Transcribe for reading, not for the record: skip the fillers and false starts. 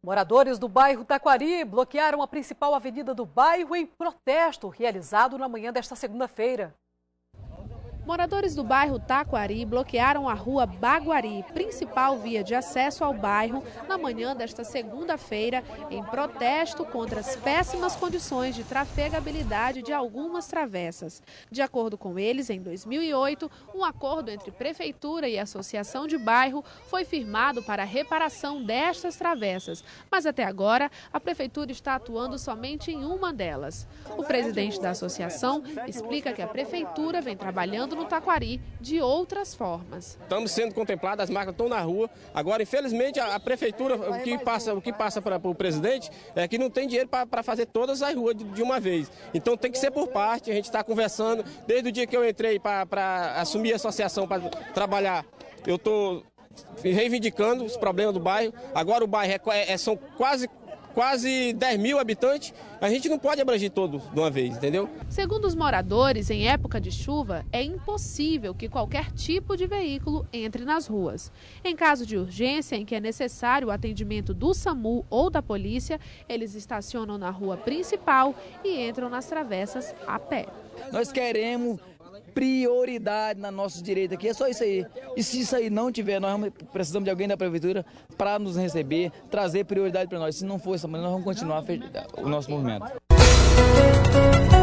Moradores do bairro Taquari bloquearam a principal avenida do bairro em protesto realizado na manhã desta segunda-feira. Moradores do bairro Taquari bloquearam a rua Baguari, principal via de acesso ao bairro, na manhã desta segunda-feira, em protesto contra as péssimas condições de trafegabilidade de algumas travessas. De acordo com eles, em 2008, um acordo entre prefeitura e associação de bairro foi firmado para a reparação destas travessas, mas até agora a prefeitura está atuando somente em uma delas. O presidente da associação explica que a prefeitura vem trabalhando no Taquari de outras formas. Estamos sendo contemplados, as máquinas estão na rua. Agora, infelizmente, a prefeitura, o que passa para o presidente é que não tem dinheiro para fazer todas as ruas de uma vez. Então tem que ser por parte, a gente está conversando. Desde o dia que eu entrei para assumir a associação para trabalhar, eu estou reivindicando os problemas do bairro. Agora o bairro são quase 10 mil habitantes, a gente não pode abranger todos de uma vez, entendeu? Segundo os moradores, em época de chuva, é impossível que qualquer tipo de veículo entre nas ruas. Em caso de urgência, em que é necessário o atendimento do SAMU ou da polícia, eles estacionam na rua principal e entram nas travessas a pé. Nós queremos prioridade na nossa direita aqui, é só isso aí. E se isso aí não tiver, nós precisamos de alguém da prefeitura para nos receber, trazer prioridade para nós. Se não for essa maneira, nós vamos continuar o nosso movimento.